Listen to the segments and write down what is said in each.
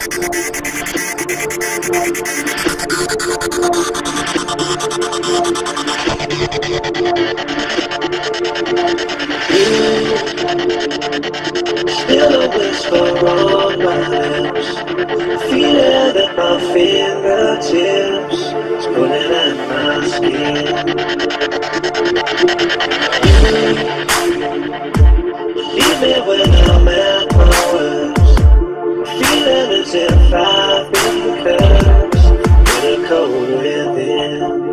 Still a whisper on my lips, feeling at my fingertips, it's pulling at my skin. Leave me when I'm at my worst, feeling as if I've been cursed with a cold within.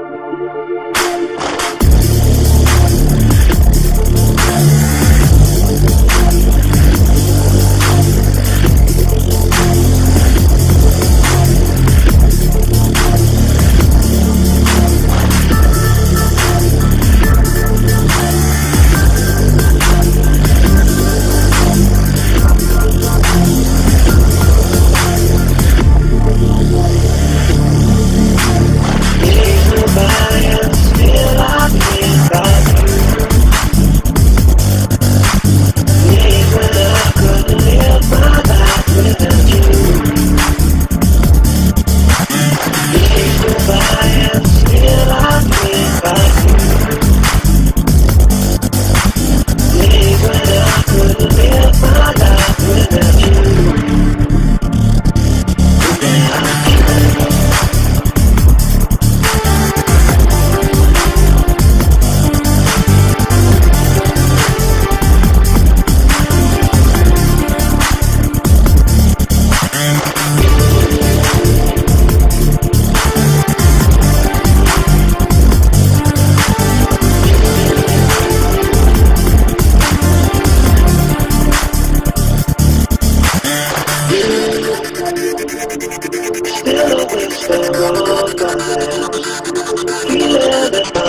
Still a whisper on my lips, feeling at my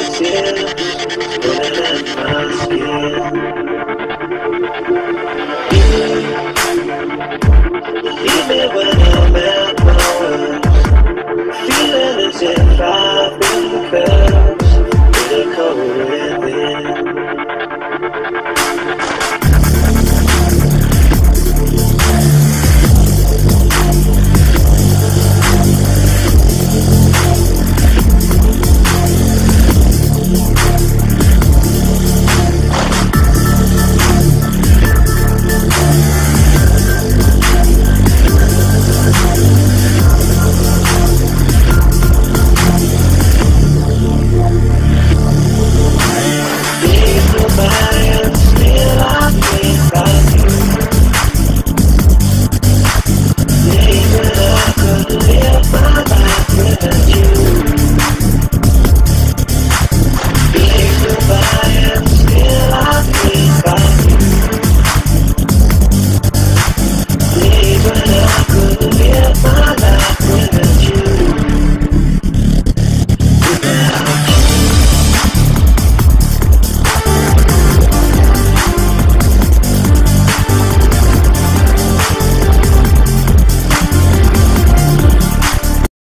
fingertips, pulling at my skin.